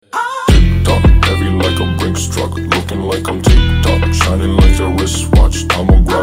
Tick-tock, heavy like a Brinks truck, looking like I'm tick-tock, shining like a wristwatch. I'm a